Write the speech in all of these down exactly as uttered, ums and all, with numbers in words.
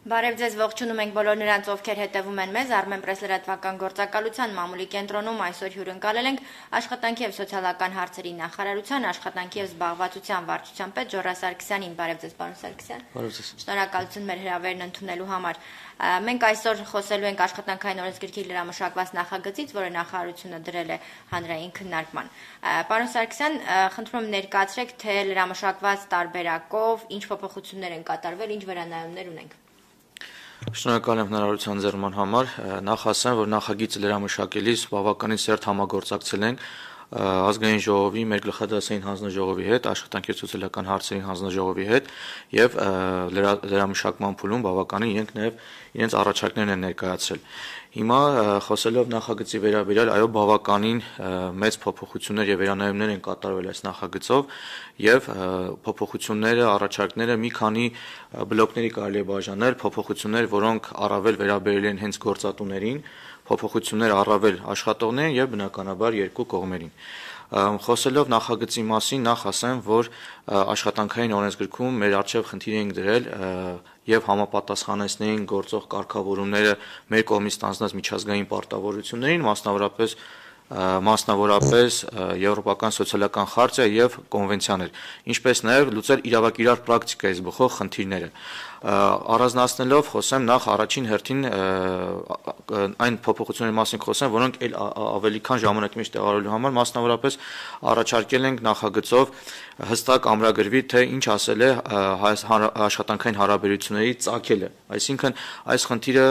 Բարև ձեզ, ողջունում ենք բոլոր նրանց, ովքեր հետևում են մեզ, Armenpress լրատվական գործակալության մամուլի կենտրոնում այսօր հյուրընկալել ենք աշխատանքի եւ սոցիալական հարցերի նախարարության աշխատանքի եւ զբաղվածության վարչության պետ Ժոռա Սարգսյանին։ Բարև ձեզ, պարոն Սարգսյան։ Բարև ձեզ։ Շնորհակալություն մեր հրավերն ընդունելու համար։ Մենք այսօր խոսելու ենք աշխատանքային օրենսգրքի լրամշակված նախագծից, որը նախարարությունը դրել է հանրային քննարկման։ Պարոն Սարգսյան, խնդրում եմ ներկայացրեք, թե լրամշակված տարբերակով ինչ փոփոխություններ են կատարվել, ինչ վերանայումներ ունենք։ Շնորհակալ եմ հնարավորության ձեռման համար, նախ ասեմ, որ նախագիծը լրամշակելիս բավականին սերտ համագործակցել ենք ազգային ժողովի, մեր գլխադասային հանձնաժողովի հետ, աշխատանքի եւ սոցիալական հարցերի հանձնաժողովի հետ եւ լրամշակման փուլում բավականին իրենք նաեւ իրենց առաջարկներն են ներկայացրել։ Հիմա խոսելով նախագծի վերաբերյալ, այո, բավականին մեծ փոփոխություններ եւ վերանայումներ են կատարվել այս նախագծով եւ փոփոխությունները, առաջարկները մի քանի բլոկների կարելի է բաժանել, փոփոխություններ, որոնք առավել վերաբերել են հենց գործատուներին, փոփոխություններ առավել աշխատողներին եւ բնականաբար երկու կողմերին։ Խոսելով նախագծի մասին, նախ ասեմ, որ աշխատանքային օրենսգրքում մեր առջև խնդիր ենք դրել եւ համապատասխանեցնեին գործող կարգավորումները մեր կողմից ստանձնած միջազգային պարտավորություններին, մասնավորապես մասնավորապես եվրոպական սոցիալական խարտիա եւ կոնվենցիաներ, ինչպես նաեւ լուծել իրավակիրառ պրակտիկայից բխող խնդիրները։ Առանձնացնելով խոսեմ նախ առաջին հերթին այն փոփոխությունների մասին խոսեմ, որոնք էլ ավելի քան ժամանակի մեջ տեղավորելու համար մասնավորապես առաջարկել ենք նախագծով հստակ ամրագրվի, թե ինչ ասել է աշխատանքային հարաբերությունների ծագելը, այսինքն այս խնդիրը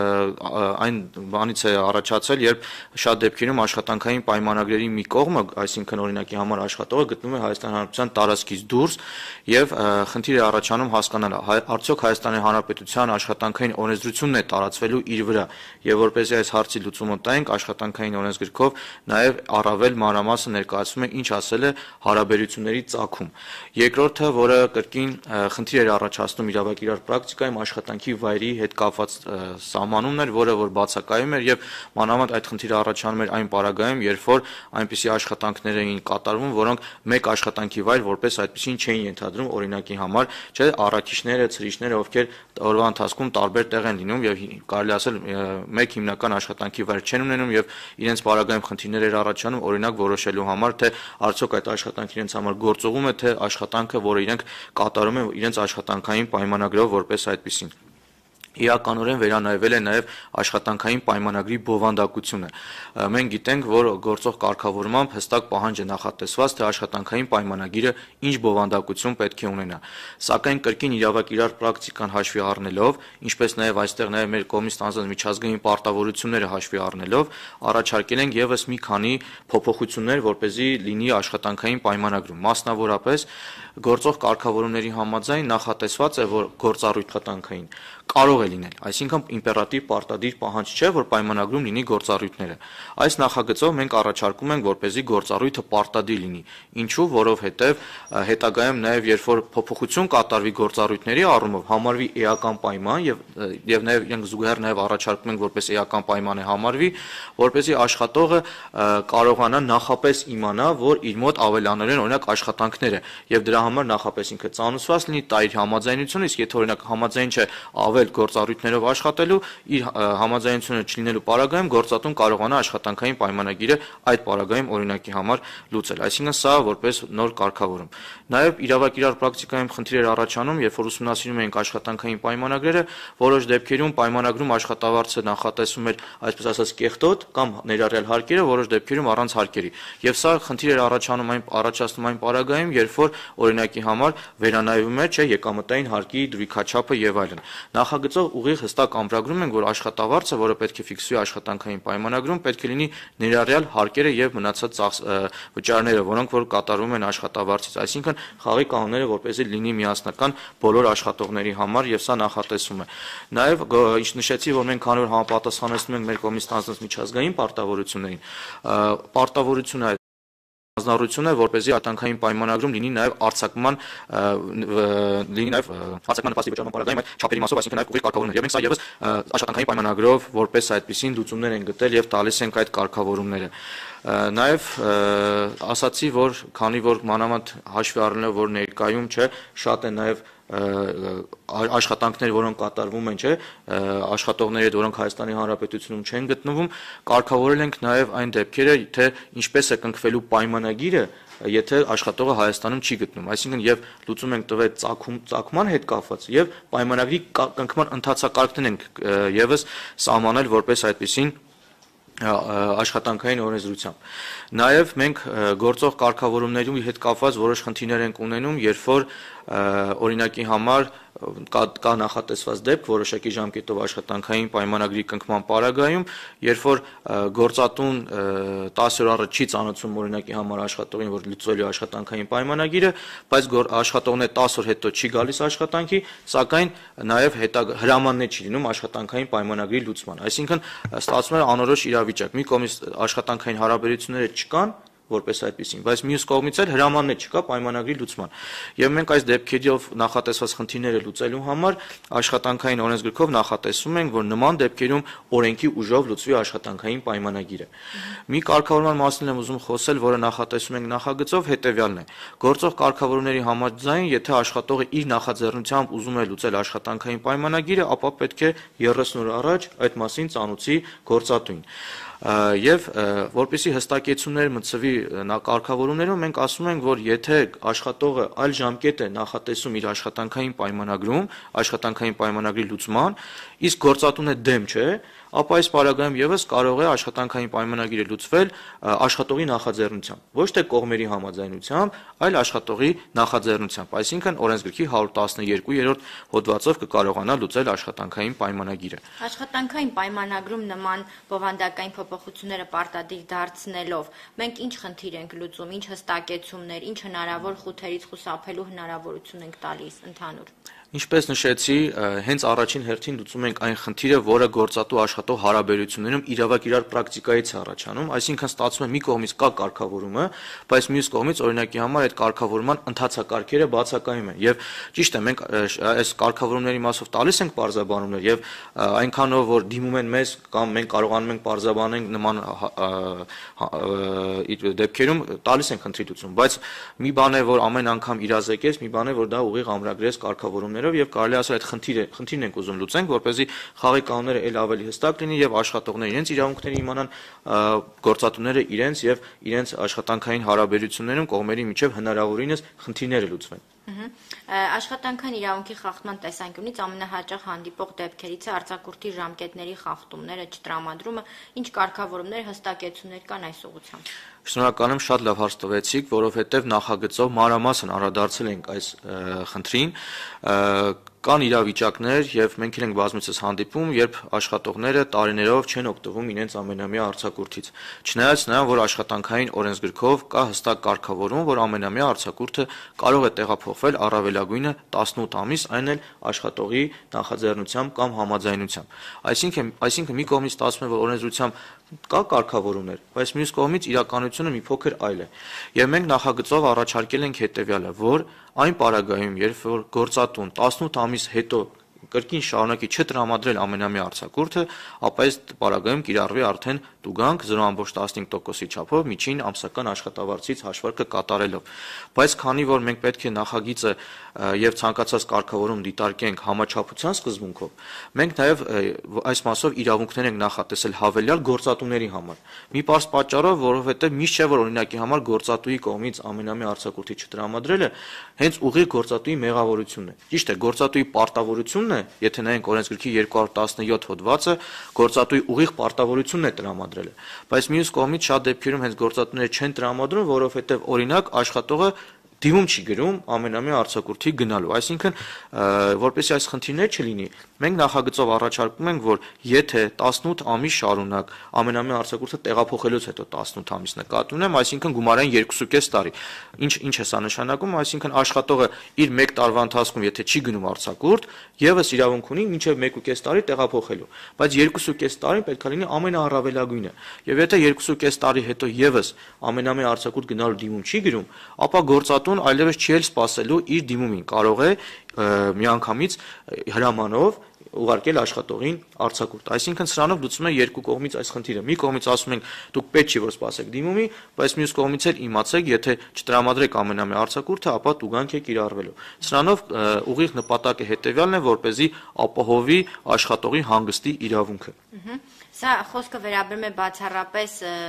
այն բանից է առաջացել, երբ շատ դեպքերում աշխատանքային պայմանագրերի մի կողմը, այսինքն օրինակի համար աշխատողը գտնվում է Հայաստանի Հանրապետության տարածքից դուրս եւ խնդիր է առաջանում հասկանալ, արդյոք Հայաստանի Հանրապետության աշխատանքային օրենսդրությունն է տարածվելու իր վրա եւ որպեսզի այս հարցի լուծումը տանք, աշխատանքային օրենսգրքով նաեւ առավել մանրամասն ներկայացվում է ինչ ասել է հարաբերությունների ծագում։ Երկրորդը, որը կրկին խնդիր էր առաջացնում իրավակիրառ պրակտիկայում, աշխատանքի վայրի հետ կապված սահմանումն էր, որը որ բացակայում էր եւ մանավանդ այդ խնդիրը առաջանում էր այն պարագայում, երբ որ այնպիսի աշխատանքներ էին կատարվում, որոնք մեկ աշխատանքի վայր որպես այդպեսին չէին ենթադրում, օրինակի համար, չէ, առաքիչները, ցրիչները, ովքեր օրվա ընթացքում տարբեր տեղ են լինում եւ կարելի ասել մեկ հիմնական աշխատանքի վայր չեն ունենում եւ իրենց պարագայում խնդիրներ էր առաջանում, օրինակ որոշելու համար, թե արդյոք այդ աշխատանքը իրենց համար գործողում է, թե աշխատանքը, որը իրենք կատարում են իրենց աշխատանքային պայմանագրով որպես այդպեսին։ Իրականորեն վերանայվել է նաև աշխատանքային պայմանագրի բովանդակությունը։ Մենք գիտենք, որ գործող կարգավորմամբ հստակ պահանջ է նախատեսված, թե աշխատանքային պայմանագիրը ինչ բովանդակություն պետք է ունենա։ Սակայն կրկին իրավակիրառ պրակտիկան հաշվի առնելով, ինչպես նաև այստեղ նաև մեր կողմից ստանձնած միջազգային պարտավորությունները հաշվի առնելով, առաջարկել ենք եւս մի քանի փոփոխություններ, որպեսզի լինի աշխատանքային պայմանագրում։ Մասնավորապես գործող կարգավորումների համաձայն նախատեսված է, որ գործառույթ աշխատանքային կարող է լինել, այսինքն իմպերատիվ պարտադիր պահանջ չէ, որ պայմանագրում լինի գործառույթները։ Այս նախագծով մենք առաջարկում ենք, որպեսզի գործառույթը պարտադիր լինի։ Ինչու, որովհետև հետագայում նաև երբ որ փոփոխություն կատարվի գործառույթների առումով, համարվի էական պայման եւ եւ նաև իրենք զուգահեռ նաև առաջարկում ենք, որպես էական պայման է համարվի, որպեսզի աշխատողը կարողանա նախապես իմանա, որ իր մոտ ավելանել են օրինակ աշխատանքները եւ դրա համար նախապես ինքը ծանուցված լինի, տա իր համաձայնությունը, իսկ եթե օրինակ համաձայն չէ ավել գործառույթներով աշխատելու, իր համաձայնությունը չլինելու պարագայում գործատուն կարողանա աշխատանքային պայմանագիրը այդ պարագայում օրինակի համար լուծել։ Այսինքն սա որպես նոր կարգավորում։ Նաև իրավակիրառ պրակտիկայում խնդիրներ առաջանում, երբ որ ուսումնասիրում ենք աշխատանքային պայմանագրերը, որոշ դեպքերում պայմանագրում աշխատավարձը նախատեսվում էր, այսպես ասած, կեղտոտ կամ ներառյալ հարկերը, որոշ դեպքերում առանց հարկերի։ Եվ սա խնդիրներ առաջանում այն առաջացնում այն պարագայում, երբ որ օրինակի համար վերանայվում է, չէ, եկամտային հարկի դրույքաչափը եւ այլն։ Նախագծով ուղիղ հստակ ամրագրում ենք, որ աշխատավարձը, որը պետք է ֆիքսվի աշխատանքային պայմանագրում, պետք է լինի ներառյալ հարկերը եւ մնացած վճարները, որոնք որ կատարվում են աշխատավարձից, այսինքն խաղի կանոնները որպեսզի լինի միասնական բոլոր աշխատողների համար եւ սա նախատեսվում է։ Նաեւ ինչ նշեցի, որ մենք քանի որ համապատասխանեցնում ենք մեր կողմից ստանձնած միջազգային պարտավորություններին, պարտավորությունը հանձնառությունը, որպեսզի աշխատանքային պայմանագրում լինի նաև արձակման լինի նաև արձակման նպաստի վճարման պարագայում այդ չափերի մասով, այսինքն նաև ուղիղ կարգավորումներ։ Եվ մենք սա եւս աշխատանքային պայմանագրով որպես այդպիսին լուծումներ են գտել եւ տալիս ենք այդ կարգավորումները։ Նաև ասացի, որ քանի որ մանավանդ հաշվի առնելով, որ ներկայում չէ, շատ է նաև աշխատանքներ, որոնք կատարվում են, չէ, աշխատողների հետ, որոնք Հայաստանի Հանրապետությունում չեն գտնվում, կարգավորել ենք նաև այն դեպքերը, թե ինչպես է կնքվելու պայմանագիրը, եթե աշխատողը Հայաստանում չի գտնում, այսինքն եւ լուծում ենք տվել ծագում ծագման հետ կապված եւ պայմանագրի կնքման ընթացակարգն ենք եւս սահմանել որպես այդպիսին աշխատանքային օրենսդրությամբ։ Նաև մենք գործող կարգավորումների հետ կապված որոշ խնդիրներ ենք ունենում, երբ որ օրինակի համար կա, կա նախատեսված դեպք որոշակի ժամկետով աշխատանքային պայմանագրի կնքման պարագայում, երբ որ գործատուն տասը օր առաջ չի ծանոթում օրինակի համար աշխատողին, որ լուծվելու աշխատանքային պայմանագիրը, բայց աշխատողն է տասը օր հետո չի գալիս աշխատանքի, սակայն նաև հրամաններ չի լինում աշխատանքային պայմանագրի լուծման։ Այսինքն ստացվում է անորոշ իրավիճակ։ Մի կողմից աշխատանքային հարաբերությունները չկան, որպես այդպեսին, բայց մյուս կողմից էլ հրամաններ չկա պայմանագրի լուծման։ Եվ մենք այս դեպքերով նախատեսված խնդիրները լուծելու համար աշխատանքային օրենսգրքով նախատեսում ենք, որ նման դեպքերում օրենքի ուժով լուծվի աշխատանքային պայմանագիրը։ Մի կարգավորման մասին եմ ուզում խոսել, որը նախատեսում ենք նախագծով, հետևյալն է. գործող կարգավորումների համաձայն, եթե աշխատողը իր նախաձեռնությամբ ուզում է լուծել աշխատանքային պայմանագիրը, ապա պետք է երեսուն օր առաջ այդ մասին ծանոթի գործատուին։ Եվ որպեսզի հստակեցումներ մտցվի կարգավորումներում, մենք ասում ենք, որ եթե աշխատողը այլ ժամկետ է նախատեսում իր աշխատանքային պայմանագրում, աշխատանքային պայմանագրի լուծման, իսկ գործատունը դեմ չէ, ապա այս պարագայում եւս կարող է աշխատանքային պայմանագիրը լուծվել աշխատողի նախաձեռնությամբ, ոչ թե կողմերի համաձայնությամբ, այլ աշխատողի նախաձեռնությամբ, այսինքն օրենսգրքի հարյուր տասնյոթերորդ հոդվածով կկարողանա լուծել աշխատանքային պայմանագիրը։ Աշխատանքային պայմանագրում նման բովանդակային փոփոխությունները պարտադիր դարձնելով, մենք ինչ խնդիր ենք լուծում, ինչ հստակեցումներ, ինչ հնարավոր խութերից խուսափելու հնարավորություն ենք տալիս ընդհանուր։ Ինչպես նշեցի, հենց առաջին հերթին լուծում ենք այն խնդիրը, որը գործատու աշխատող հարաբերություններում իրավակ իրար պրակտիկայից է առաջանում, այսինքն ստացվում է մի կողմից կա կարգավորումը, բայց մյուս կողմից օրինակի համար այդ կարգավորման ընթացակարգերը բացակայում են։ Եվ ճիշտ է, մենք այս կարգավորումների մասով տալիս ենք պարզաբանումներ եւ այնքանով որ դիմում են մեզ կամ մենք կարողանում ենք պարզաբանենք նման դեպքերում տալիս ենք ընտրություն, բայց մի բան է, որ ամեն անգամ իրազեկես, մի բան է, որ դա ուղիղ ամրագրես կարգավորումներ եւ կարելի ասել այդ խնդիրը խնդիրն ենք ուզում լուծենք, որպեսզի խաղի կանոնները ել ավելի հստակ լինի եւ աշխատողները իրենց իրավունքները իմանան, գործատուները իրենց եւ իրենց աշխատանքային հարաբերություններում կողմերի միջև հնարավորինս խնդիրները լուծվեն։ Աշխատանքային իրավունքի խախտման տեսանկյունից ամենահաճախ հանդիպող դեպքերից է արձակուրդի ժամկետների խախտումները, չտրամադրումը, ինչ կարգավորումներ, հստակեցումներ կան այս ուղղությամբ։ Շնորհակալ եմ, շատ լավ հարց տվեցիք, որովհետև նախագծով մանրամասն անդրադարձել ենք այս խնդրին, կան իրավիճակներ եւ մենք ենք բազմիցս հանդիպում, երբ աշխատողները տարիներով չեն օգտվում իրենց ամենամյա արձակուրդից։ Չնայած նրան, որ աշխատանքային օրենսգրքով կա հստակ կարգավորում, որ ամենամյա արձակուրդը կարող է տեղափոխվել առավելագույնը տասնութ ամիս, այն էլ աշխատողի նախաձեռնությամբ կամ համաձայնությամբ։ Այսինքն, այսինքն մի կողմից ստացվում է, որ օրենսդրությամբ կա կարգավորումներ, բայց մյուս կողմից իրականությունը մի փոքր այլ է։ Եվ մենք նախագծով առաջարկել ենք հետևյալը, որ այն պարագայում, երբ որ գործատուն տասնութ ամիս հետո կրկին շարունակի չտրամադրել ամենամյա արձակուրդը, ապա այս պարագայում կիրառվի արդեն տուգանք զրո տասնհինգ տոկոսի չափով միջին ամսական աշխատավարձից հաշվարկը կատարելով։ Բայց քանի որ մենք պետք է նախագիծը եւ ցանկացած կարգավորում դիտարկենք համաչափության սկզբունքով, մենք նաեւ այս մասով իրավունքներ ենք նախատեսել հավելյալ գործատուների համար։ Մի պարզ պատճառով, որովհետեւ միշտ չէ որ օրինակի համար գործատուի կողմից ամենամյա արձակուրդի չտրամադրելը հենց ուղիղ գործատուի մեղավորությունն է։ Ճիշտ է, գործատուի պարտավորությունն է, եթե նայենք օրենսգրքի երկու հարյուր տասնյոթ հոդվածը, գործատուի ուղիղ պարտավորությունն է տրամադրելը, բայց մյուս կողմից շատ դեպքերում հենց գործատուները չեն տրամադրում, որովհետև օրինակ աշխատողը դիմում չի գրում ամենամյա արձակուրդի գնալու, այսինքն որպեսզի այս խնդիրներ չլինի, մենք նախագծով առաջարկում ենք, որ եթե տասնութ ամիս շարունակ ամենամյա արձակուրդը տեղափոխելուց հետո տասնութ ամիս նկատի ունեմ, այսինքն գումարային երկուսուկես տարի, ինչ ինչ է սա նշանակում, այսինքն աշխատողը իր մեկ տարվա ընթացքում եթե չի գնում արձակուրդ, եւս իրավունք ունի մինչեւ մեկուկես տարի տեղափոխելու, բայց երկուսուկես տարին պետք է լինի ամենաառավելագույնը, եւ եթե երկուսուկես տարի հետո եւս ամենամյա արձակուրդ գնալու դիմում չի գրում, ապա գործատուն այլևս չի էլ սպասելու իր դիմումին, կարող է միանգամից հրամանով ուղարկել աշխատողին արձակուրդ։ Այսինքն սրանով լուծում է երկու կողմից այս խնդիրը։ Մի կողմից ասում ենք դուք պետք չի որ սպասեք դիմումի, բայց մյուս կողմից էլ իմացեք, եթե չտրամադրեք ամենամյա արձակուրդը, ապա տուգանք է կիրառվելու։ Սրանով ուղիղ նպատակը հետևյալն է, որպեսզի ապահովի աշխատողի հանգստի իրավունքը։ Սա խոսքը վերաբերում է բացառապես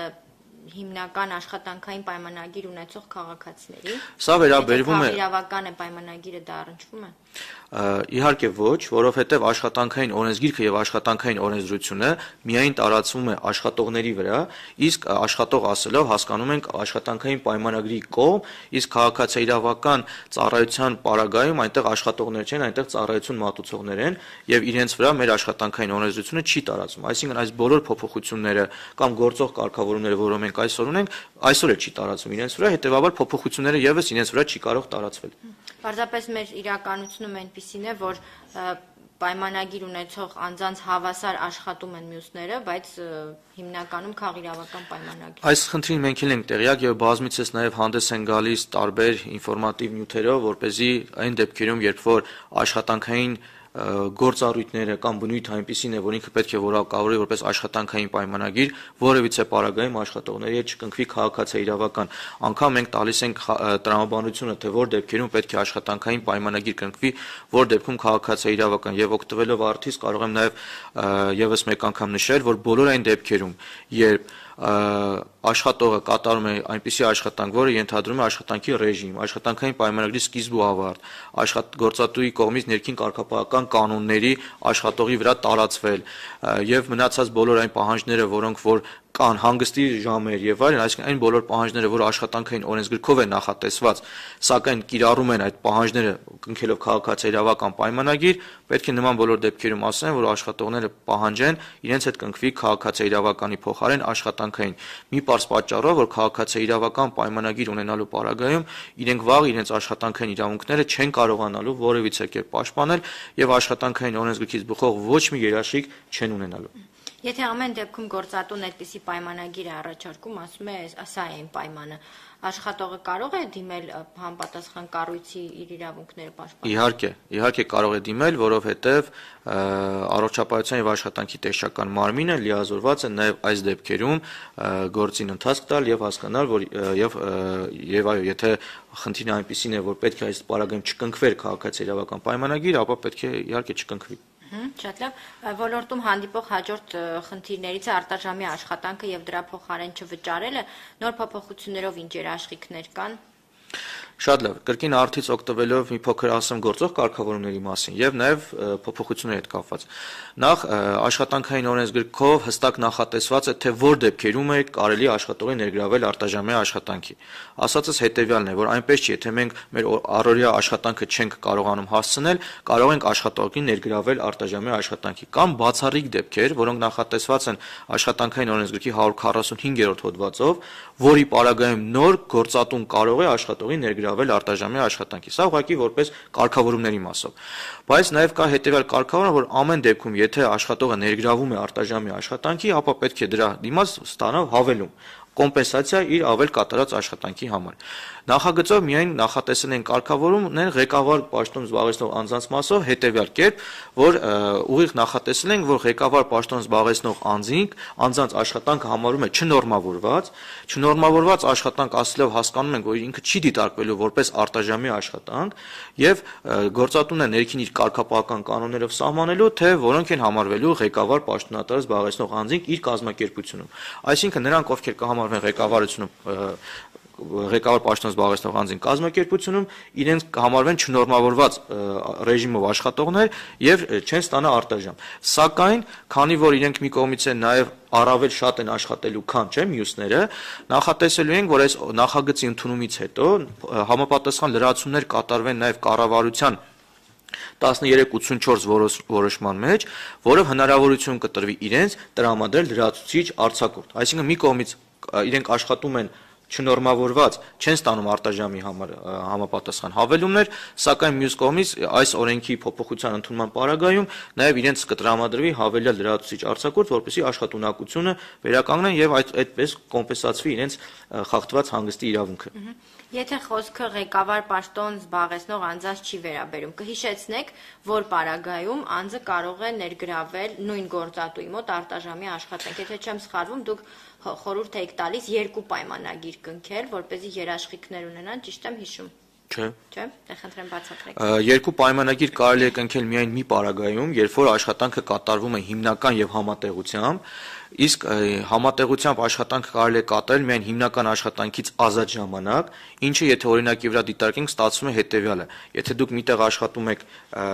հիմնական աշխատանքային պայմանագիր ունեցող քաղաքացիների։ Սա վերաբերվում է իրավական է պայմանագիրը դա առնչվում է։ Իհարկե ոչ, որովհետև աշխատանքային օրենսգիրքը եւ աշխատանքային օրենսդրությունը միայն տարածվում է աշխատողների վրա, իսկ աշխատող ասելով հասկանում ենք աշխատանքային պայմանագրի կողմ, իսկ քաղաքացիական ծառայության պարագայում այնտեղ աշխատողներ չեն, այնտեղ ծառայություն մատուցողներ են եւ իրենց վրա մեր աշխատանքային օրենսդրությունը չի տարածվում։ Այսինքն այս բոլոր փոփոխությունները կամ գործող կարգավորումները, որոնք մենք այսօր ունենք, այսօր էլ չի տարածվում իրենց վրա, հետեւաբար փոփոխությունները եւս իրենց վրա չի կարող տարածվել։ Պարզապես մեր իրականությունում այնպիսին է, որ պայմանագիր ունեցող անձանց հավասար աշխատում են մյուսները, բայց հիմնականում քաղաքիրավական պայմանագիր։ Այս խնդրին մենք էլ ենք տեղյակ եւ բազմիցս նաեւ հանդես են գալիս տարբեր ինֆորմատիվ նյութերով, որպեսզի այն դեպքերում, երբ որ աշխատանքային գործառույթները կամ բնույթը այնպիսին է, որ ինքը պետք է որակավորի որպես աշխատանքային պայմանագիր, որևիցե պարագայում աշխատողների հետ չկնքվի քաղաքացիական։ Անգամ մենք տալիս ենք տրամաբանությունը, թե որ դեպքերում պետք է աշխատանքային պայմանագիր կնքվի, որ դեպքում քաղաքացիական եւ օգտվելով արդից կարող եմ նաեւ եւս մեկ անգամ նշել, որ բոլոր այն դեպքերում, երբ աշխատողը կատարում է այնպիսի աշխատանք, որը ենթադրում է աշխատանքի ռեժիմ, աշխատանքային պայմանագրի սկիզբ ու ավարտ, գործատուի կողմից ներքին կարգապահական կանոնների աշխատողի վրա տարածվել եւ մնացած բոլոր այն պահանջները, որոնք որ կան հանգստի ժամեր եւ այլն, այսինքն այն բոլոր պահանջները, որ աշխատանքային օրենսգրքով է նախատեսված, սակայն կիրառում են այդ պահանջները կնքելով քաղաքացիական պայմանագիր, պետք է նման բոլոր դեպքերում ասեն, որ աշխատողները պահանջեն իրենց հետ կնքվի քաղաքացիականի փոխարեն աշխատանքային։ Մի պարզ պատճառով, որ քաղաքացիական պայմանագիր ունենալու պարագայում իրենք վաղ իրենց աշխատանքային իրավունքները չեն կարողանալու որևիցե կերպ պաշտպանել եւ աշխատանքային օրենսգրքից բխող ոչ մի երաշխիք չեն ունենալու։ Եթե ամեն դեպքում գործատուն այդպիսի պայմանագիր է առաջարկում, ասում է, սա է այն պայմանը, աշխատողը կարող է դիմել համապատասխան կառույցի իր իրավունքները պաշտպանել։ Իհարկե, իհարկե կարող է դիմել, որովհետև առողջապահության եւ աշխատանքի տեսչական մարմինը լիազորված է նաեւ այս դեպքերում գործին ընթացք տալ եւ հասկանալ, որ եւ եւ այո, եթե խնդիրը այնպեսին է, որ պետք է այս պարագայում չկնքվեր քաղաքացիական պայմանագիր, ապա պետք է իհարկե չկնքվի։ Շատ լավ, ոլորտում հանդիպող հաջորդ խնդիրներից է արտաժամի աշխատանքը եւ դրա փոխարեն չվճարելը, նոր փոփոխություններով ինչ երաշխիքներ կան։ Շատ լավ, կրկին արդից օգտվելով մի փոքր ասեմ գործող կարգավորումների մասին եւ նաեւ փոփոխությունների հետ կապված։ Նախ աշխատանքային օրենսգրքով հստակ նախատեսված է, թե որ դեպքերում է կարելի աշխատողի ներգրավել արտաժամյա աշխատանքի։ Ասածս հետեւյալն է, որ այնպես չի, եթե մենք մեր առօրյա աշխատանքը չենք կարողանում հասցնել, կարող ենք աշխատողին ներգրավել արտաժամյա աշխատանքի կամ բացառիկ դեպքեր, որոնք նախատեսված են աշխատանքային օրենսգրքի հարյուր քառասունհինգերորդ հոդվածով, որի պարագայում նոր գործատուն կարող է աշխատողին ներգրավել արտաժամյա աշխատանքի։ Սա ուղղակի որպես կարգավորումների մասով։ Բայց նաև կա հետևյալ կարգավորումը, որ ամեն դեպքում, եթե աշխատողը ներգրավում է արտաժամյա աշխատանքի, ապա պետք է դրա դիմաց ստանալ հավելում, կոմպենսացիա իր ավել կատարած աշխատանքի համար։ Նախագծով միայն նախատեսել են կարգավորումներ ղեկավար պաշտոն զբաղեցնող անձանց մասով հետևյալ կերպ, որ ուղիղ նախատեսել են, որ ղեկավար պաշտոն զբաղեցնող անձինք անձանց աշխատանքը համարում է չնորմավորված, չնորմավորված աշխատանք ասելով հասկանում ենք, որ ինքը չի դիտարկվելու որպես արտաժամյա աշխատանք եւ գործատունը ներքին իր կարգապահական կանոններով սահմանելու, թե որոնք են համարվելու ղեկավար պաշտոնատար զբաղեցնող անձինք իր կազմակերպությունում։ Այսինքն նրանք, ովքեր կհամարվեն ղեկավարությունում ղեկավար պաշտոն զբաղեցնող անձին կազմակերպությունում իրենց կհամարվեն չնորմավորված ռեժիմով աշխատողներ եւ չեն ստանա արտաժամ։ Սակայն, քանի որ իրենք մի կողմից են նաեւ առավել շատ են աշխատելու, քան չէ մյուսները, նախատեսելու ենք, որ այս նախագծի ընդունումից հետո համապատասխան լրացումներ կատարվեն նաեւ կառավարության տասներեք ութսունչորս որոշման մեջ, որով հնարավորություն կտրվի իրենց տրամադրել լրացուցիչ արձակուրդ։ Այսինքն մի կողմից իրենք աշխատում են չնորմավորված, չեն ստանում արտաժամի համար համապատասխան հավելումներ, սակայն մյուս կողմից այս օրենքի փոփոխության ընդունման պարագայում նաև իրենց կտրամադրվի հավելյալ լրացուցիչ արձակուրդ, որպեսզի աշխատունակությունը վերականգնեն եւ այդ այդպես կոմպենսացվի իրենց խախտված հանգստի իրավունքը։ Եթե խոսքը ղեկավար պաշտոն զբաղեցնող անձանց չի վերաբերում, կհիշեցնեք, որ պարագայում անձը կարող է ներգրավել նույն գործատուի մոտ արտաժամի աշխատանք։ Եթե չեմ սխալվում, դուք խորհուրդ եք տալիս երկու պայմանագիր կնքել, որպեսզի երաշխիքներ ունենան, ճիշտ եմ հիշում։ Չէ։ Չէ, դե խնդրեմ բացատրեք։ Երկու պայմանագիր կարելի է կնքել միայն մի պարագայում, երբ որ աշխատանքը կատարվում է հիմնական եւ համատեղությամբ, իսկ համատեղությամբ աշխատանքը կարելի է կատարել միայն հիմնական աշխատանքից ազատ ժամանակ, ինչը եթե օրինակի վրա դիտարկենք, ստացվում է հետեւյալը. եթե դուք միտեղ աշխատում եք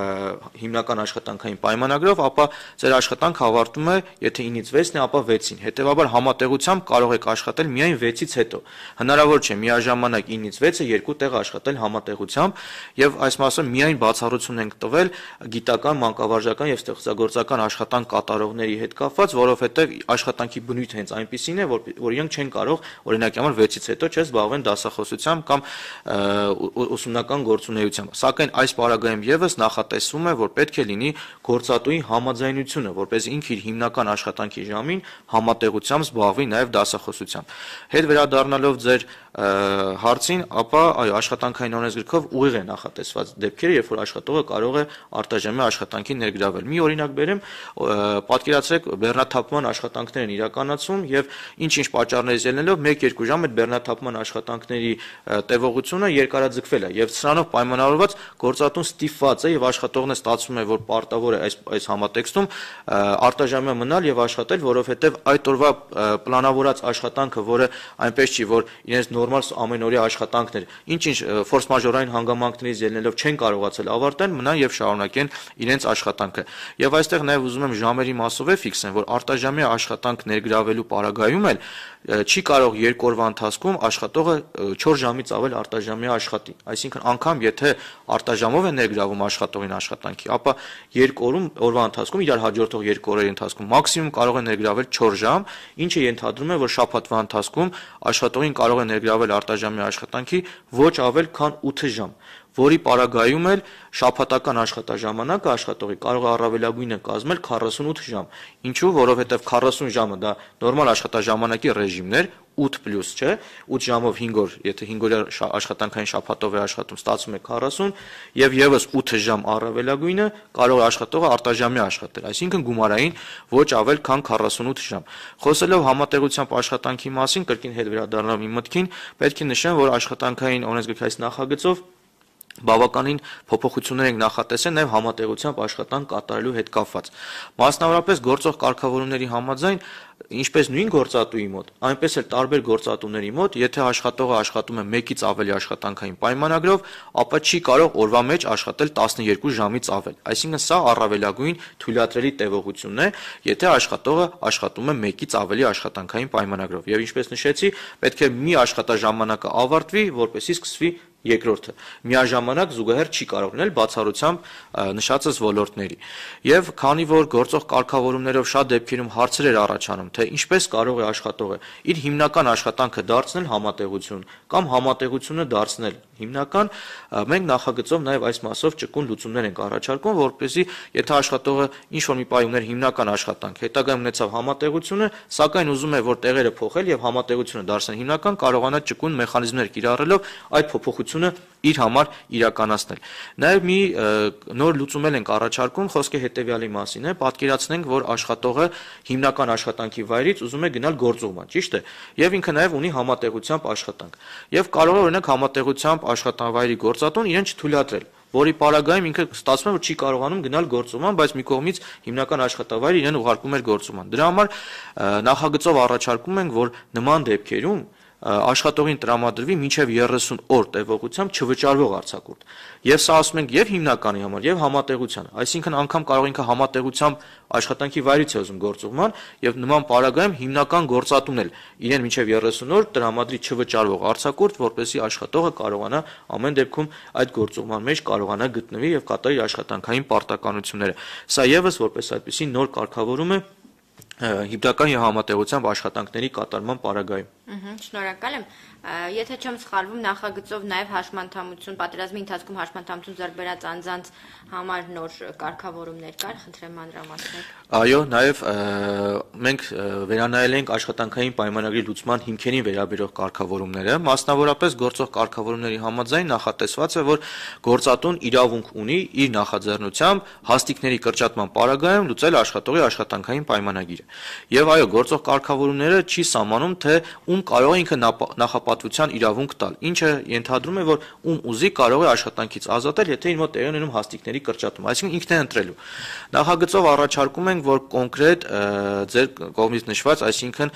հիմնական աշխատանքային պայմանագրով, ապա ձեր աշխատանքը ավարտվում է, եթե ինից վեցն է, ապա վեցին։ Հետևաբար համատեղությամբ կարող եք աշխատել միայն վեցից հետո։ Հնարավոր չէ միաժամանակ ինից վեցը երկու տեղ աշխատել համատեղությամբ, եւ այս մասը միայն բացառություն ենք տվել գիտական, մանկավարժական եւ ստեղծագործական աշխատանք կատարողների հետ կապված, որովհետեւ աշխատանքի բնույթը հենց այնպիսին է, որ որ իրենք չեն կարող օրինակի համար վեցից հետո չէ զբաղվեն դասախոսությամբ կամ ուսումնական գործունեությամբ։ Սակայն այս պարագայում եւս նախատեսվում է, որ պետք է լինի գործատուի համաձայնությունը, որպեսզի ինքը իր հիմնական աշխատանքի ժամին համատեղությամբ զբաղվի նաեւ դասախոսությամբ։ Հետ վերադառնալով ձեր հարցին, ապա այո, աշխատանքային օրենսգրքով ուղիղ է նախատեսված դեպքերը, երբ որ աշխատողը կարող է արտաժամի աշխատանքի ներգրավել։ Մի օրինակ բերեմ, պատկերացրեք բեռնաթափման աշխատանքներ են իրականացում եւ ինչ-ինչ պատճառներից ելնելով մեկ-երկու ժամ այդ բեռնաթափման աշխատանքների տևողությունը երկարաձգվել է եւ սրանով պայմանավորված գործատուն ստիպված է եւ աշխատողն է ստացվում է, որ պարտավոր է այս այս համատեքստում արտաժամյա մնալ եւ աշխատել, որովհետեւ այդ օրվա պլանավորած աշխատանքը, որը այնպես չի, որ իրենց նորմալ ամենօրյա աշխատանքն էր, ինչ-ինչ ֆորս մաժորային հանգամանքներից ելնելով չեն կարողացել ավարտել, մնան եւ շարունակեն իրենց աշխատանքը։ Եվ այստեղ նաեւ ուզում եմ ժամերի մասով է ֆիքսեն, որ արտաժամյա աշխատանք ներգրավելու պարագայում էլ չի կարող երկու օրվա ընթացքում աշխատողը չորս ժամից ավել արտաժամյա աշխատի։ Այսինքն անգամ եթե արտաժամով է ներգրավում աշխատողին աշխատանքի, ապա երկու օրում օրվա ընթացքում իրար հաջորդող երկու օրերի ընթացքում մաքսիմում կարող է ներգրավել չորս ժամ, ինչը ենթադրում է, որ շաբաթվա ընթացքում աշխատողին կարող է ներգրավել արտաժամյա աշխատանքի ոչ ավել քան ութ ժամ, որի պարագայում էլ շաբաթական աշխատաժամանակը աշխատողի կարող է առավելագույնը կազմել քառասունութ ժամ։ Ինչու՞, որովհետև քառասուն ժամը դա նորմալ աշխատաժամանակի ռեժիմն էր, ութ պլյուս, չէ, ութ ժամով հինգ օր, եթե հինգ օրյա աշխատանքային շաբաթով է աշխատում, ստացվում է քառասուն եւ եւս ութ ժամ առավելագույնը կարող է աշխատողը արտաժամյա աշխատել, այսինքն գումարային ոչ ավել քան քառասունութ ժամ։ Խոսելով համատեղությամբ աշխատանքի մասին, կրկին հետ վերադառնամ իմ մտքին, պետք է նշեմ, որ աշխատանքային օրենսգրքային նախագծով բավականին փոփոխություններ ենք նախատեսել նաև համատեղությամբ աշխատանք կատարելու հետ կապված։ Մասնավորապես գործող կարգավորումների համաձայն, ինչպես նույն գործատուի մոտ, այնպես էլ տարբեր գործատուների մոտ, եթե աշխատողը աշխատում է մեկից ավելի աշխատանքային պայմանագրով, ապա չի կարող օրվա մեջ աշխատել տասնյոթ ժամից ավել։ Այսինքն սա առավելագույն թույլատրելի տևողությունն է, եթե աշխատողը աշխատում է մեկից ավելի աշխատանքային պայմանագրով։ Եվ ինչպես նշեցի, պետք է մի աշխատաժամանակը ավարտվի, որպեսզի սկսվի երկրորդը միաժամանակ զուգահեռ չի կարող լինել բացառությամբ նշածս ոլորտների։ Եվ քանի որ գործող կարգավորումներով շատ դեպքերում հարցեր էր առաջանում, թե ինչպես կարող է աշխատողը իր հիմնական աշխատանքը դարձնել համատեղություն կամ համատեղությունը դարձնել հիմնական, մենք նախագծով նաև այս մասով ճկուն լուծումներ ենք առաջարկում, որպեսզի եթե աշխատողը ինչ որ մի պահի ուներ հիմնական աշխատանք, հետագայում ունեցավ համատեղությունը, սակայն ուզում է որ տեղերը փոխել եւ համատեղությունը դարձնել հիմնական, կարողանա ճկուն մեխանիզմներ կիրառելով այդ փոփոխությունը իր համար իրականացնել։ Նաև մի նոր լուծում ենք առաջարկում, խոսքը հետևյալի մասին է, պատկերացնենք, որ աշխատողը հիմնական աշխատանքի վայրից ուզում է գնալ գործուղման, ճիշտ է, եւ ինքը նաև ունի համատեղությամբ աշխատանք։ Եվ կարող է օրինակ համատեղությամբ աշխատանվայրի գործատուն իրեն չթույլատրել, որի պարագայում ինքը ստացվում է, որ չի կարողանում գնալ գործուղման, բայց մի կողմից հիմնական աշխատավայրը իրեն ուղարկում էր գործուղման։ Դրա համար նախագծով առաջարկում ենք, որ նման դեպքերում աշխատողին տրամադրվի մինչև երեսուն օր տևողությամբ չվճարվող արձակուրդ։ Եվ սա ասում ենք եւ հիմնականի համար, եւ համատեղության։ Այսինքն անգամ կարող ինքը համատեղությամբ աշխատանքի վայրից է ուզում գործուղման եւ նման պարագայում հիմնական գործատուն էլ իրեն մինչև երեսուն օր տրամադրի չվճարվող արձակուրդ, որպեսզի աշխատողը կարողանա ամեն դեպքում այդ գործուղման մեջ կարողանա գտնվի եւ կատարի իր աշխատանքային պարտականությունները։ Սա եւս որպես այդպիսի նոր կարգավորում է հիմնական եւ համատեղությամբ աշխատանքների կատարման պարագայում։ Շնորհակալ եմ։ Եթե չեմ սխալվում, նախագծով նաև հաշմանդամություն, պատերազմի ընթացքում հաշմանդամություն ձեռք բերած անձանց համար նոր կարգավորումներ կար, խնդրեմ մանրամասնել։ Այո, նաև մենք վերանայել ենք աշխատանքային պայմանագրի լուծման հիմքերին վերաբերող կարգավորումները, մասնավորապես գործող կարգավորումների համաձայն նախատեսված է, որ գործատուն իրավունք ունի իր նախաձեռնությամբ հաստիկների կրճատման պարագայում լուծել աշխատողի աշխատանքային պայմանագիրը։ Եվ այո, գործող կարգավորումները չի սահմանում, թե ում կարող է ինքը նախապատվության իրավունք տալ, ինչը ենթադրում է, որ ում ուզի կարող է աշխատանքից ազատել, եթե իր մոտ տեղի ունենում հաստիկների կրճատում, այսինքն ինքն է ընտրելու։ Նախագծով առաջարկում ենք, որ կոնկրետ ձեր կողմից նշված, այսինքն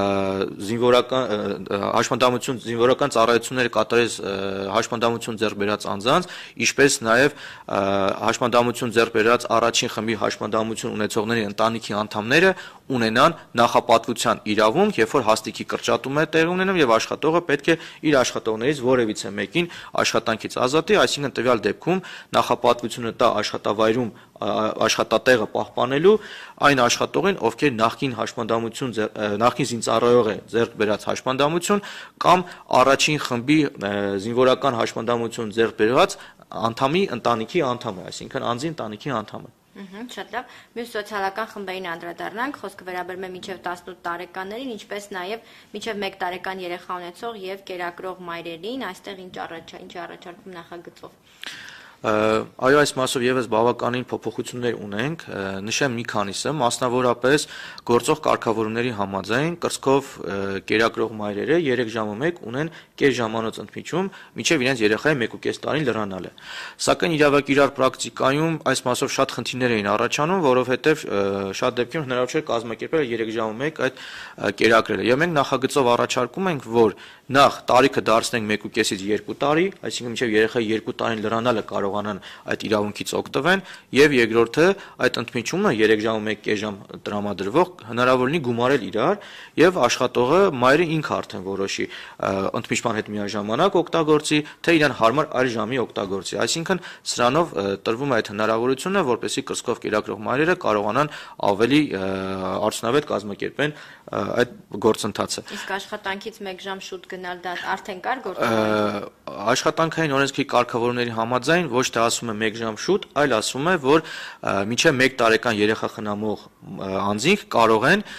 զինվորական հաշմանդամություն, զինվորական ծառայությունները կատարած հաշմանդամություն ձեռք բերած անձանց, ինչպես նաև հաշմանդամություն ձեռք բերած առաջին խմբի հաշմանդամություն ունեցողների ընտանիքի անդամները ունենան նախապատվության իրավունք, երբ որ հաստիկի կրճատում է տեղի ունենում եւ աշխատողը պետք է իր աշխատողներից որևիցե մեկին աշխատանքից ազատի, այսինքն տվյալ դեպքում նախապատվությունը տա աշխատավայրում աշխատատեղը պահպանելու այն աշխատողին, ովքեր նախկին հաշմանդամություն նախկին զինծառայող է ձեռք բերած հաշմանդամություն կամ առաջին խմբի զինվորական հաշմանդամություն ձեռք բերած անդամի ընտանիքի անդամ է, այսինքն անձի ընտանիքի անդամը։ Շատ լավ։ Մյուս սոցիալական խմբերին անդրադառնանք, խոսքը վերաբերում է մինչև տասնութ տարեկաններին, ինչպես նաև մինչև մեկ տարեկան երեխա ունեցող եւ կերակրող մայրերին, այստեղ ինչ առաջարկում նախագծով։ Այո, այս մասով եւս բավականին փոփոխություններ ունենք, նշեմ մի քանիսը, մասնավորապես գործող կարգավորումների համաձայն կրծքով կերակրող մայրերը երեք ժամը մեկ ունեն կես ժամանոց ընդմիջում, մինչև իրենց երեխայի մեկ ու կես տարին լրանալը։ Սակայն իրավակիրառ պրակտիկայում այս մասով շատ խնդիրներ էին առաջանում, որովհետև շատ դեպքերում հնարավոր չէր կազմակերպել երեք ժամը մեկ այդ կերակրելը։ Եվ մենք նախագծով առաջարկում ենք, որ նախ տարիքը դարձնենք մեկ ու կեսից երկու տարի, այսինքն մինչև երեխայի երկու տարին լրանալը կարողանան այդ իրավունքից օգտվեն, եւ երկրորդը այդ ընդմիջումը երեք ժամը մեկ կես ժամ տրամադրվող հնարավոր լինի գումարել իրար եւ աշխատողը մայրը ինքը արդեն որոշի ընդմիջման հետ միաժամանակ օգտագործի, թե իրան հարմար այլ ժամի օգտագործի, այսինքն սրանով տրվում է այդ հնարավորությունը, որպեսզի կրծքով կերակրող մայրերը կարողանան ավելի արդյունավետ կազմակերպեն այդ գործընթացը։ Իսկ աշխատանքից մեկ ժամ շուտ գնալ դա արդեն կար գործընթաց։ Աշխատանքային օրենսգրքի կարգավորումների համաձայն ոչ թե ասում է մեկ ժամ շուտ, այլ ասում է, որ մինչև մեկ տարեկան երեխա խնամող անձինք կարող են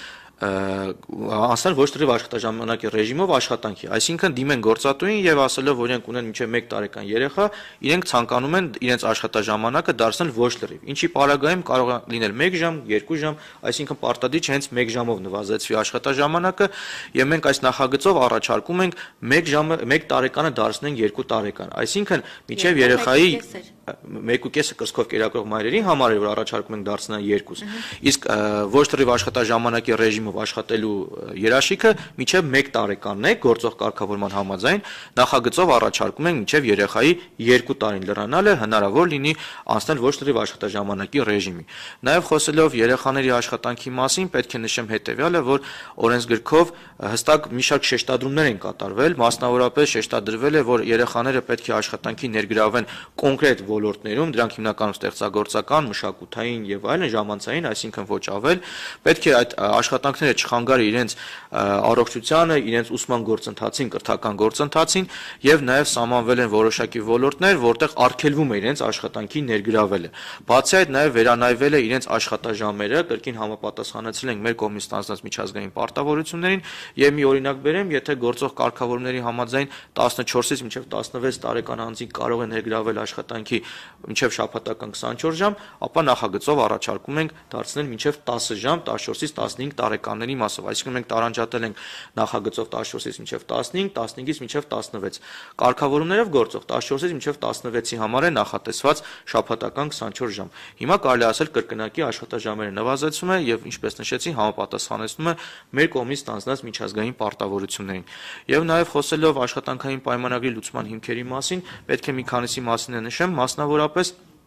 անցնել ոչ թրիվ աշխատաժամանակի ռեժիմով աշխատանքի, այսինքն դիմեն գործատուին եւ ասելով, որ իրենք ունեն մինչեւ մեկ տարեկան երեխա, իրենք ցանկանում են իրենց աշխատաժամանակը դարձնել ոչ լրիվ, ինչի պարագայում կարող է լինել մեկ ժամ, երկու ժամ, այսինքն պարտադիր չէ հենց մեկ ժամով նվազեցվի աշխատաժամանակը եւ մենք այս նախագծով առաջարկում ենք մեկ ժամը մեկ տարեկանը դարձնենք երկու տարեկան, այսինքն մինչեւ երեխայի մեկ ու կեսը կրծքով կերակրող մայրերի համար է, որ առաջարկում ենք դարձնել երկուս, իսկ ոչ թրիվ աշխատաժամանակի ռեժիմով աշխատելու երաշխիքը մինչև մեկ տարեկանն է գործող կարգավորման համաձայն, նախագծով առաջարկում ենք մինչև երեխայի երկու տարին լրանալը հնարավոր լինի անցնել ոչ թրիվ աշխատաժամանակի ռեժիմի։ Նաև խոսելով երեխաների աշխատանքի մասին, պետք է նշեմ հետևյալը, որ օրենսգրքով հստակ մի շարք շեշտադրումներ են կատարվել, մասնավորապես շեշտադրվել է, որ երեխաները պետք է աշխատանքի ներգրավեն կոնկրետ ոլորտներում, դրանք հիմնականում ստեղծագործական, մշակութային եւ այլն ժամանցային, այսինքն ոչ ավել, պետք է այդ աշխատանքները չխանգարի իրենց առողջությանը, իրենց ուսման գործընթացին, կրթական գործընթացին եւ նաեւ սահմանվել են որոշակի ոլորտներ, որտեղ արգելվում է իրենց աշխատանքի ներգրավելը։ Բացի այդ նաեւ վերանայվել է իրենց աշխատաժամերը, կրկին համապատասխանեցրել ենք մեր կողմից ստանձնած միջազգային պարտավորություններին եւ մի օրինակ բերեմ, եթե գործող կարգավորումների համաձայն տասնչորսից մինչեւ տասնվեց տարեկան անձինք կարող են ներգրավել աշխատանքի մինչև շաբաթական քսանչորս ժամ, ապա նախագծով առաջարկում ենք դարձնել մինչև տասը ժամ, տասնչորսից տասնհինգ տարեկանների մասով, այսինքն մենք տարանջատել ենք նախագծով տասնչորսից մինչև տասնհինգ, տասնհինգից մինչև տասնվեց։ Կարգավորումներով գործող տասնչորսից մինչև տասնվեցի համար է նախատեսված շաբաթական քսանչորս ժամ։ Հիմա կարելի ասել կրկնակի աշխատաժամերը նվազեցում է եւ ինչպես նշեցի, համապատասխանեցնում է մեր կողմից ստանձնած միջազգային պարտավորություններին։ Եվ նաեւ խոսելով աշխատանքային պայմանագրի լուծման հիմքերի մասին, պետք է մի քանիսի մասին նշեմ, մասնավորապես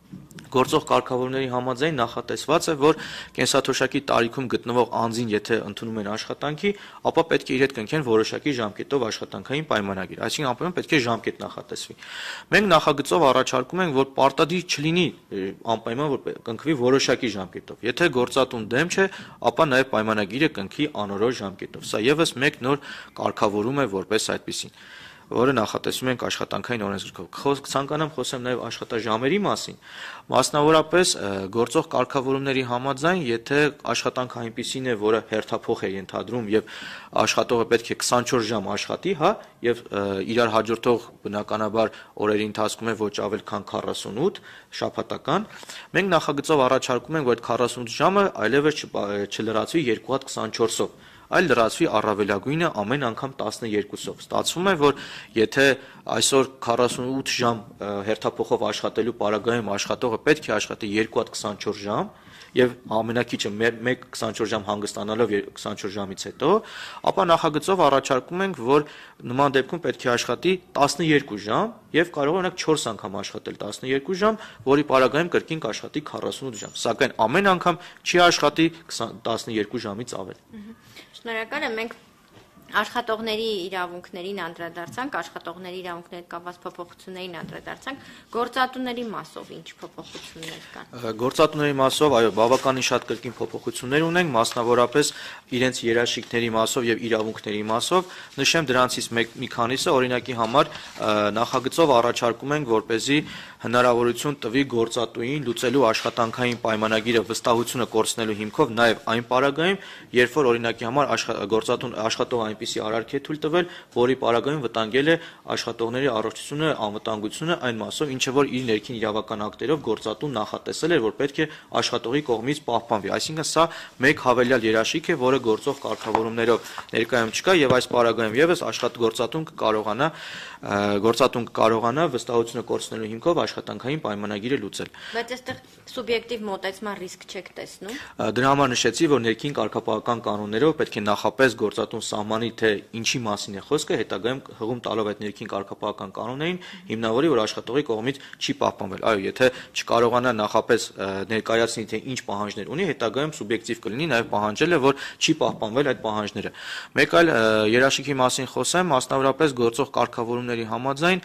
Գործող կարգավորումների համաձայն նախատեսված է, որ կենսաթոշակի տարիքում գտնվող անձին, եթե ընդունում են աշխատանքի, ապա պետք է իր հետ կնքեն որոշակի ժամկետով աշխատանքային պայմանագիր, այսինքն ապա պետք է ժամկետ նախատեսվի։ Մենք նախագծով առաջարկում ենք, որ պարտադիր չլինի անպայման, որ կնքվի որոշակի ժամկետով։ Եթե գործատուն դեմ չէ, ապա նաև պայմանագիրը կնքի անորոշ ժամկետով։ Սա եւս մեկ նոր կարգավորում է որպես այդպիսին, որը նախատեսում ենք աշխատանքային օրենսգրքով։ Ցանկանամ խոսեմ նաև աշխատաժամերի մասին, մասնավորապես գործող կարգավորումների համաձայն, եթե աշխատանքը այնպիսին է, որը հերթափոխ է ենթադրում եւ աշխատողը պետք է քսանչորս ժամ աշխատի, հա, եւ իրար հաջորդող բնականաբար օրերի ընթացքում է ոչ ավել քան քառասունութ շաբաթական, մենք նախագծով առաջարկում ենք, որ այդ քառասունութ ժամը այլևս չլրացվի երկու հատ քսանչորսով, այլ լրացվի առավելագույնը ամեն անգամ տասներկուսով։ Ստացվում է, որ եթե այսօր քառասունութ ժամ հերթափոխով աշխատելու պարագայում աշխատողը պետք է աշխատի երկու հատ քսանչորս ժամ եւ ամենակիչը մեկ քսանչորս ժամ հանգստանալով քսանչորս ժամից հետո, ապա նախագծով առաջարկում ենք, որ նման դեպքում պետք է աշխատի տասներկու ժամ եւ կարող է օրինակ չորս անգամ աշխատել տասներկու ժամ, որի պարագայում կրկին կաշխատի քառասունութ ժամ, սակայն ամեն անգամ չի աշխատի տասներկու ժամից ավել։ Շնորհակալ եմ, մենք աշխատողների իրավունքներին անդրադարձանք, աշխատողների իրավունքների հետ կապված փոփոխություններին անդրադարձանք, գործատուների մասով ինչ փոփոխություններ կան։ Գործատուների մասով, այո, բավականին շատ կրկին փոփոխություններ ունենք, մասնավորապես իրենց երաշխիքների մասով եւ իրավունքների մասով, նշեմ դրանցից մեկ մի քանիսը, օրինակի համար նախագծով առաջարկում ենք, որպեսզի հնարավորություն տվի գործատուին լուծելու աշխատանքային պայմանագիրը վստահությունը կորցնելու հիմքով նաև այն պարագայում, երբ որ օրինակի համար գործատուն աշխատող այնպիսի արարք է թույլ տվել, որի պարագայում վտանգել է աշխատողների առողջությունը, անվտանգությունը այն մասով, ինչը որ իր ներքին իրավական ակտերով գործատուն նախատեսել էր, որ պետք է աշխատողի կողմից պահպանվի։ Այսինքն սա մեկ հավելյալ երաշխիք է, որը գործող կարգավորումներով ներկայում չկա եւ այս պարագայում եւս աշխատգործատուն կկարողանա գործատուն կկարողանա վստահությունը կորցնելու հիմքով աշխատանքային պայմանագիրը լուծել։ Բայց այստեղ սուբյեկտիվ մոտեցման ռիսկ չեք տեսնում։ Դրա համար նշեցի, որ ներքին կարգապահական կանոններով պետք է նախապես գործատուն սահմանի, թե ինչի մասին է խոսքը, հետագայում հղում տալով այդ ներքին կարգապահական կանոններին, հիմնավորի, որ աշխատողի կողմից չի պահպանվել։ Այո, եթե չկարողանա նախապես ներկայացնի, թե ինչ պահանջներ ունի, հետագայում սուբյեկտիվ կլինի նաև պահանջել է, որ չի պահպանվել այդ պահանջները։ Մեկ այլ երաշխիքի մասին խոսեմ, մասնավորապես գործող կարգավորումների համաձայն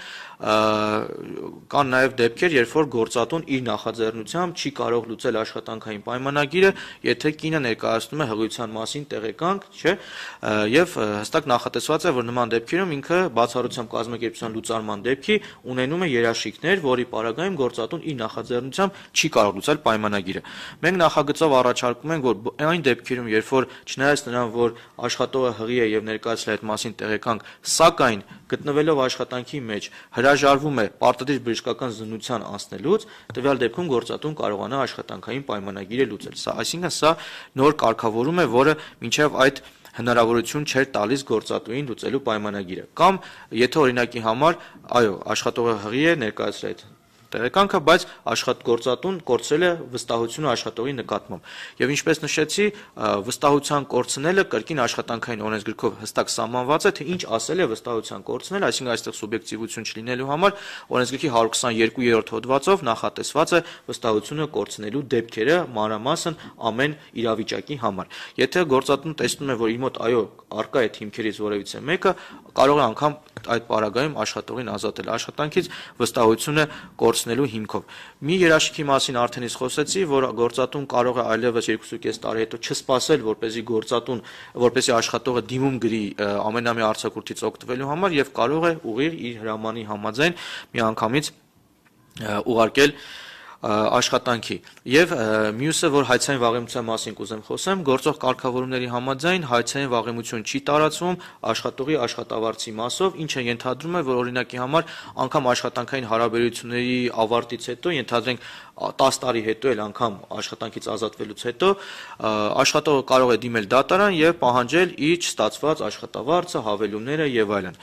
կան նաև դեպքեր, երբ որ գործատուն իր նախաձեռնությամբ չի կարող լուծել աշխատանքային պայմանագիրը, եթե կինը ներկայացնում է հղիության մասին տեղեկանք, չէ, եւ հստակ նախատեսված է, որ նման դեպքերում ինքը բացառությամբ կազմակերպության լուծարման դեպքի ունենում է երաշխիքներ, որի պարագայում գործատուն իր նախաձեռնությամբ չի կարող լուծել պայմանագիրը։ Մենք նախագծով առաջարկում ենք, որ այն դեպքերում, երբ որ չնայած նրան, որ աշխատողը հղի է եւ ներկայացրել այդ մասին տեղեկանք, սակայն գտնվելով աշխատանքի մեջ հրաժարվում է պարտադիր բժշկական զննության անցնելուց, տվյալ դեպքում գործատուն կարողանա աշխատանքային պայմանագիրը լուծել։ Սա, այսինքն սա նոր կարգավորում է, որը մինչև այդ հնարավորություն չէր տալիս գործատուին լուծելու պայմանագիրը։ Կամ եթե օրինակի համար, այո, աշխատողը հղի է ներկայացրել այդ տեղեկանքը, բայց աշխատգործատուն կորցրել է վստահությունը աշխատողի նկատմամբ։ Եվ ինչպես նշեցի, վստահության կորցնելը կրկին աշխատանքային օրենսգրքով հստակ սահմանված է, թե ինչ ասել է վստահության կորցնել, այսինքն այստեղ սուբյեկտիվություն չլինելու համար օրենսգրքի հարյուր քսաներկու-րդ հոդվածով նախատեսված է վստահությունը կորցնելու դեպքերը մանրամասն ամեն իրավիճակի համար։ Եթե գործատուն տեսնում է, որ իր մոտ այո առկա է հիմքերից որևիցե մեկը, կարող է անգամ այդ պարագայում աշխատողին ազատել աշխատանքից վստահությունը կորցնելու հիմքով։ Մի երաշխիքի մասին արդեն իսկ խոսեցի, որ գործատուն կարող է այլևս երկուսուկես տարի հետո չսպասել, որպեսզի գործատուն, որպեսզի աշխատողը դիմում գրի ամենամյա արձակուրդից օգտվելու համար եւ կարող է ուղիղ իր հրամանի համաձայն միանգամից ուղարկել աշխատանքի։ Եվ մյուսը, որ հայցային վաղեմության մասին կուզեմ խոսեմ, գործող կարգավորումների համաձայն հայցային վաղեմություն չի տարածվում աշխատողի աշխատավարձի մասով, ինչը ենթադրում է, որ օրինակի համար անգամ աշխատանքային հարաբերությունների ավարտից հետո, ենթադրենք տասը տարի հետո էլ անգամ աշխատանքից ազատվելուց հետո աշխատողը կարող է դիմել դատարան եւ պահանջել իր չստացված աշխատավարձը, հավելումները եւ այլն։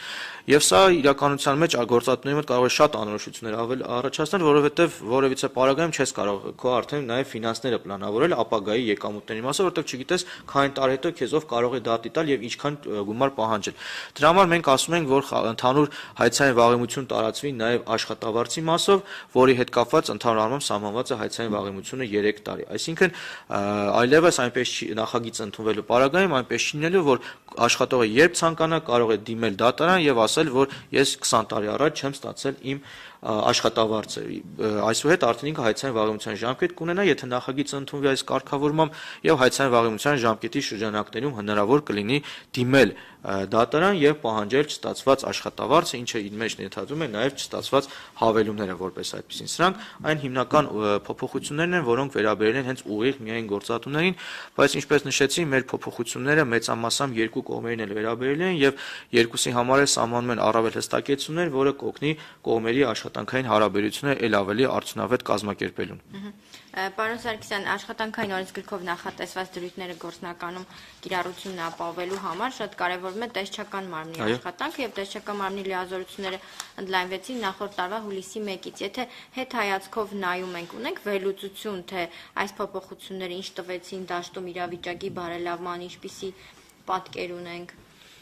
Եվ սա իրականության մեջ գործատուների մոտ կարող է շատ անորոշություններ ավել առաջացնել, որովհետև որևիցե պարագայում չես կարող քո արդեն նաև ֆինանսները պլանավորել ապագայի եկամուտների մասը, որովհետև չգիտես քանի տարի հետո քեզ ով կարող է դատի տալ եւ ինչքան գումար պահանջել։ Դրա համար մենք ասում ենք, որ ընդհանուր հայցային վաղեմություն տարածվի նաև աշխատավարձի մասով, որի հետ կապված ընդհանուր առմամբ սահմանված է հայցային վաղեմությունը երեք տարի։ Այսինքն այլևս այնպես չի նախագիծ ընդունվելու պարագայում այնպես չի լինելու, որ աշխատողը երբ ցանկանա կարող է դիմել դատարան եւ ասել, որ ես քսան տարի առաջ չեմ ստացել իմ աշխատավարձը, այսուհետ արդեն ինքը հայցային վաղեմության ժամկետ կունենա, եթե նախագիծը ընդունվի այս կարգավորմամբ եւ հայցային վաղեմության ժամկետի շրջանակներում հնարավոր կլինի դիմել դատարան եւ պահանջել չստացված աշխատավարձը, ինչը իր մեջ ներառում է նաեւ չստացված հավելումները որպես այդպեսին։ Սրանք այն հիմնական փոփոխություններն են, որոնք վերաբերել են հենց ուղիղ միայն գործատուներին, բայց ինչպես նշեցի, մեր փոփոխությունները մեծամասամբ երկու կողմերին էլ վերաբերել են եւ երկուսի համար էլ սահմանում են առավել հստակեցումներ, որը կօգնի կողմերի աշխատանքային հարաբերությունները ել ավելի արդյունավետ կազմակերպելուն։ Պարոն Սարգսյան, աշխատանքային օրենսգրքով նախատեսված դրույթները գործնականում կիրառությունն ապահովելու համար շատ կարևորում է տեսչական մարմնի աշխատանքը եւ տեսչական մարմնի լիազորությունները ընդլայնվեցին նախորդ տարվա հուլիսի մեկից։ Եթե հետ հայացքով նայում ենք, ունենք վերլուծություն, թե այս փոփոխությունները ինչ տվեցին դաշտում իրավիճակի բարելավման, ինչպիսի պատկեր ունենք։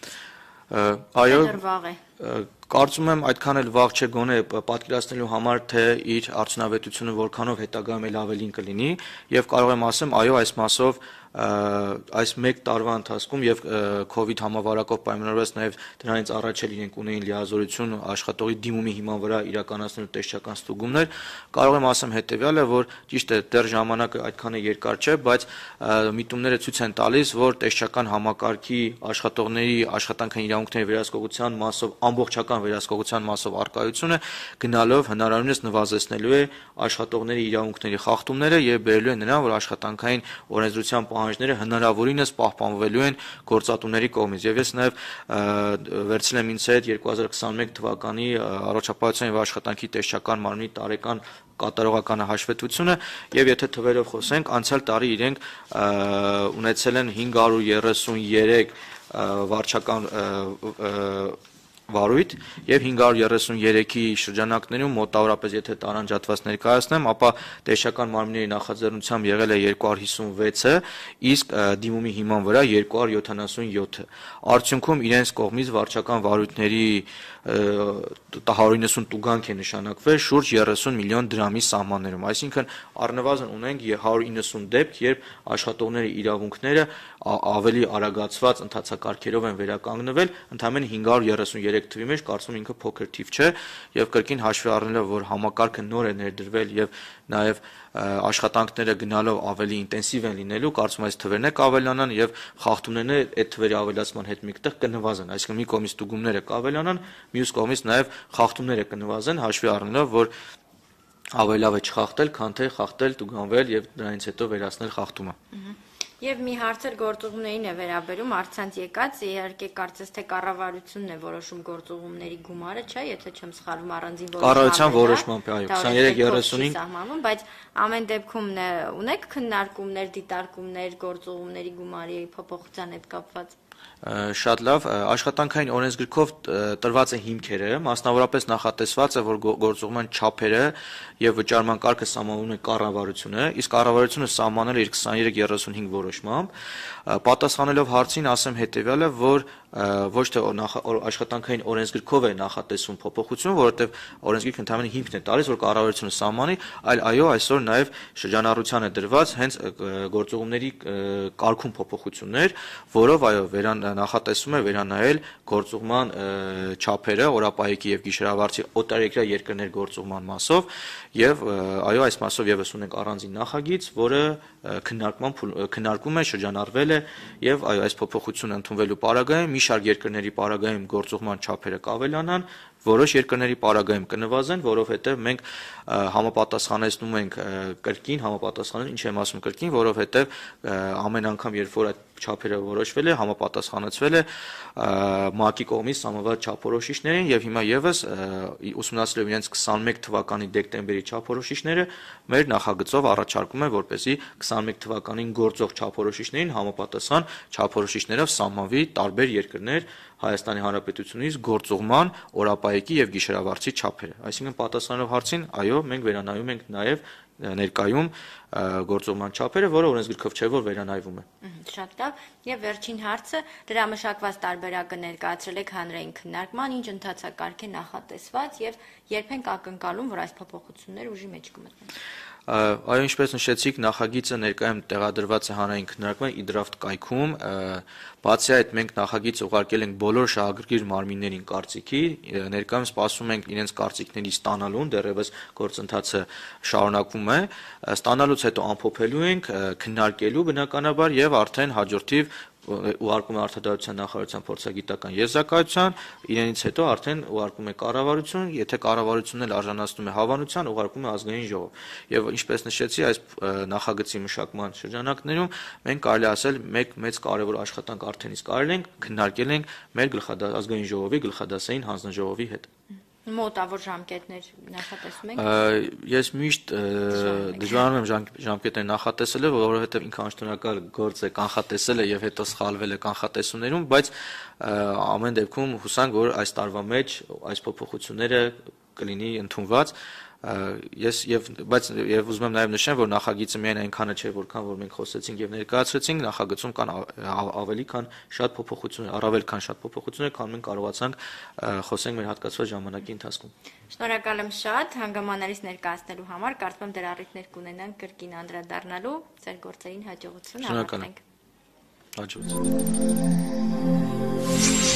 Այո, կարծում եմ այդքան էլ վաղ չէ գոնե պատկերացնելու համար, թե իր արդյունավետությունը որքանով հետագայում էլ ավելին կլինի եւ կարող եմ ասեմ, այո, այս մասով այս մեկ տարվա ընթացքում եւ COVID համավարակով պայմանավորված նաեւ դրանից առաջ էլ իրենք ունեին լիազորություն աշխատողի դիմումի հիման վրա իրականացնելու տեսչական ստուգումներ, կարող եմ ասեմ հետեւյալը, որ ճիշտ է, դեռ ժամանակը այդքան է երկար չէ, բայց միտումները ցույց են տալիս, որ տեսչական համակարգի աշխատողների աշխատանքային իրավունքների վերահսկողության մասով ամբողջական վերահսկողության մասով արկայությունը գնալով հնարավորինս նվազեցնելու է աշխատողների իրավունքների խախտումները եւ բերելու է նրան, որ աշխատանքային օրենսդրության պահանջները հնարավորինս պահպանվելու են գործատուների կողմից։ Եվ ես նաեւ վերցրել եմ ինձ հետ երկու հազար քսաներկու թվականի առողջապահության եւ աշխատանքի տեսչական մարմնի տարեկան կատարողականը հաշվետվությունը եւ եթե թվերով խոսենք, անցյալ տարի իրենք ունեցել են հինգ հարյուր երեսուներեք վարչական վարույթ եւ հինգ հարյուր երեսուներեքի շրջանակներում մոտավորապես եթե տարանջատված ներկայացնեմ, ապա տեսչական մարմինների նախաձեռնությամբ եղել է երկու հարյուր հիսունվեցը, իսկ դիմումի հիման վրա երկու հարյուր յոթանասունյոթը։ Արդյունքում իրենց կողմից վարչական վարույթների հարյուր իննսուն տուգանք է նշանակվել շուրջ երեսուն միլիոն դրամի սահմաններում, այսինքն առնվազն ունենք հարյուր իննսուն դեպք, երբ աշխատողների իրավունքները ավելի արագացված ընթացակարգերով են վերականգնվել, ընդամենը հինգ հարյուր երեսուներեք թվի մեջ կարծում ինքը փոքր թիվ չէ եւ կրկին հաշվի առնելով, որ համակարգը նոր է ներդրվել եւ նաեւ աշխատանքները գնալով ավելի ինտենսիվ են լինելու, կարծում այս թվերն է կավելանան եւ խախտումներն այդ թվերի ավելացման հետ մեկտեղ կնվազեն, այսինքն մի կողմից ստուգումները կավելանան, մյուս կողմից նաեւ խախտումները կնվազեն, հաշվի առնելով, որ ավելի լավ է չխախտել, քան թե խախտել, տուգանվել եւ դրանից հետո վերացնել խախտումը։ Եվ մի հարցեր գործուղումներին է վերաբերում, առցանց եկած, իհարկե կարծես թե կառավարությունն է որոշում գործուղումների գումարը, չէ, եթե չեմ սխալվում առանձին կառավարության որոշմամբ է, այո, քսաներեք երեսունին սահմանվում, բայց ամեն դեպքում ունեք քննարկումներ, դիտարկումներ գործուղումների գումարի փոփոխության հետ կապված։ Շատ լավ, աշխատանքային օրենսգրքով տրված է հիմքերը, մասնավորապես նախատեսված է, որ գործուղման չափերը եւ վճարման կարգը սահմանվում է կառավարությունը, իսկ կառավարությունը սահմանել է իր քսաներեք երեսունհինգ որոշմամբ, պատասխանելով հարցին ասեմ հետեւյալը, որ ոչ թե աշխատանքային օրենսգրքով է նախատեսվում փոփոխություն, որովհետեւ օրենսգիրքը ընդհանրապես հիմքն է տալիս, որ կառավարությունը սահմանի, այլ այո, այսօր նաեւ շրջանառության է դրված հենց գործուղումների կարգում փոփոխություններ, որով այո, վերան նախատեսում է վերանայել գործուղման չափերը օրապահեկի եւ գիշերավարձի օտարերկրյա երկրներ գործուղման մասով եւ այո, այս մասով եւս ունենք առանձին նախագիծ, որը քննարկման քննարկում է, շրջանառվել է եւ այո, այս փոփոխությունը ընդունվելու պարագայում մի շարք երկրների պարագայում գործուղման չափերը կավելանան, որոշ երկրների պարագայում կնվազեն, որովհետեւ մենք համապատասխանեցնում ենք կրկին, համապատասխանում ինչ եմ ասում կրկին, որովհետեւ ամեն անգամ երբ որ այդ չափերը որոշվել է, համապատասխանեցվել է ՄԱԿ-ի կողմից համավար չափորոշիչներին եւ հիմա եւս ուսումնասիրելով իրենց քսանմեկ թվականի դեկտեմբերի չափորոշիչները մեր նախագծով առաջարկում են, որպեսզի քսանմեկ թվականին գործող չափորոշիչներին համապատասխան չափորոշիչներով սահմանվի տարբեր երկրներ Հայաստանի Հանրապետությունից գործուղման, օրապայեկի եւ գիշերավարձի չափերը։ Այսինքն պատասխանելով հարցին, այո, մենք վերանայում ենք նաեւ ներկայում գործողման չափերը, որը օրենսգրքով չէ, որ վերանայվում է։ Շատ լավ։ Եվ վերջին հարցը, դրամաշակված տարբերակը ներկայացրել եք հանրային քննարկման, ինչ ընթացակարգ է նախատեսված եւ երբ ենք ակնկալում, որ այս փոփոխությունները ուժի մեջ կմտնեն։ Այո, ինչպես նշեցիք, նախագիծը ներկայում տեղադրված է հանրային քննարկման իդրաֆտ կայքում, բացի այդ մենք նախագիծը ուղարկել ենք բոլոր շահագրգիռ մարմիններին կարծիքի, ներկայում սպասում ենք իրենց կարծիքների ստանալուն, դեռևս գործընթացը շարունակվում է, ստանալուց հետո ամփոփելու ենք, քննարկելու բնականաբար եւ արդեն հաջորդիվ ուղարկում է Արտադրության նախարարության փորձագիտական եզրակացության, իրենից հետո արդեն ուղարկում է կառավարություն, եթե կառավարությունն էլ արժանացնում է հավանության, ուղարկում է ազգային ժողով։ Եվ ինչպես նշեցի, այս նախագծի մշակման շրջանակներում մենք կարելի ասել մեկ մեծ կարևոր աշխատանք արդեն իսկ արել ենք, քննարկել ենք մեր գլխադաս ազգային ժողովի գլխադասային հանձնաժողովի հետ։ Մոտավոր ժամկետներ նախատեսում եք։ Ես միշտ դժվարանում եմ ժամկետներ նախատեսել, որովհետև ինքնաշնորհակալ գործ է կանխատեսելը եւ հետո սխալվել է կանխատեսումներում, բայց ամեն դեպքում հուսանք, որ այս տարվա մեջ այս փոփոխությունները կլինի ընդունված։ Ես եւ բայց եւ ուզում եմ նաեւ նշեմ, որ նախագիծը միայն այնքանը չէ, որքան որ մենք խոսեցինք եւ ներկայացրեցինք, նախագծում կան ավելի քան շատ փոփոխություններ, առավել քան շատ փոփոխություններ, քան մենք կարողացանք խոսենք մեր հատկացված ժամանակի ընթացքում։ Շնորհակալ եմ շատ հանգամանալից ներկայացնելու համար, կարծում եմ դեր առիթներ կունենան կրկին անդրադառնալու, ձեր գործերին հաջողություն։ Շնորհակալ եմ։ Հաջողություն։